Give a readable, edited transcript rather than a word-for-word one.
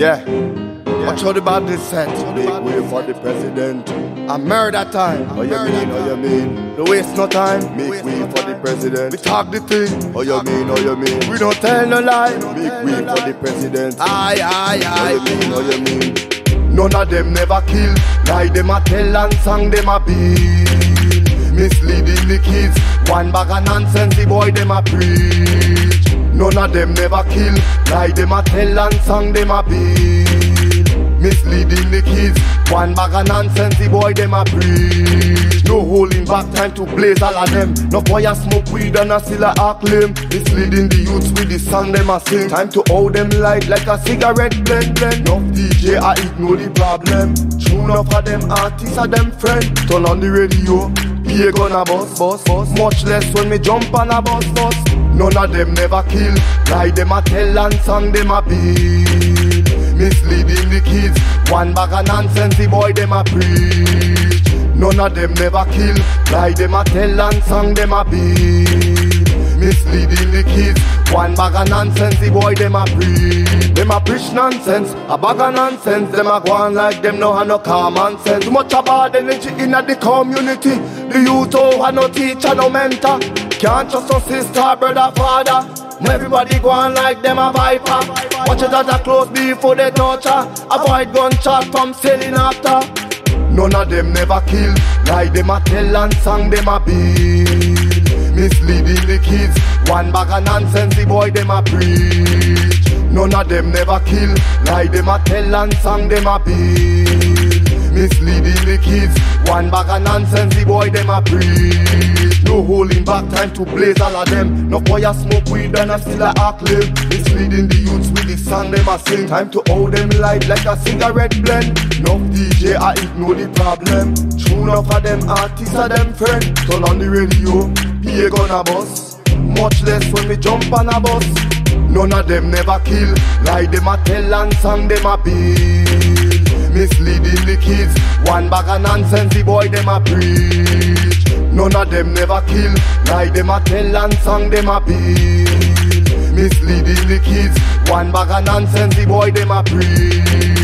Yeah. Watch out about this set. Make way for the president. A murder time. Oh you mean, oh you mean. Don't waste no time. Make way for the president. We talk the thing. Oh you mean, oh you mean. We don't tell no lie. Make way for the president. Aye. Oh you mean, oh you mean. None of them never kill. Lie them a tell and song them a build. Misleading the kids. One bag of nonsense the boy them a preach. None of them never kill. Lie them a tell and song them a build. Misleading the kids. One bag of nonsense the boy them a preach. No holding back, time to blaze all of them. No boy a smoke weed and a still a act lame. Misleading the youths with the song them a sing. Time to hold them light like a cigarette blend. No DJ a ignore the problem. Tune up for them artists a them friend. Turn on the radio, be a gonna bust. Much less when me jump on a bus. None of them never kill. Lie them a tell and song them a build. Misleading the kids. One bag of nonsense the boy them a preach. None of them never kill. Lie them a tell and song them a build. Misleading the kids. One bag of nonsense the boy them a preach. Them a preach nonsense. A bag of nonsense. Them a go on like them no have no common sense. Too much about energy in the community. The youth oh have no teacher, no mentor. Can't trust no sister, brother, father. Everybody go on like them a viper. Watch it as a close before they torture. Avoid gunshot from selling after. None of them never kill. Lie them a tell and song them a build. Misleading the kids. One bag of nonsense the boy them a preach. None of them never kill. Lie them a tell and song them a build. Misleading the kids. One bag of nonsense the boy them a preach. No holding back, time to blaze all of them. No boy a smoke weed and a still a act lame. Misleading the youths with the song them a sing. Time to hold them light like a cigarette blend. No DJ a ignore the problem. Tune up for them artists a them friend. Turn on the radio, be a gonna bus. Much less when me jump on a bus. None of them never kill. Lie them a tell and song them a build. Misleading the kids. One bag of nonsense the boy them a preach. None of them never kill. Lie them a tell and song them a build. Misleading the kids. One bag of nonsense the boy them a preach.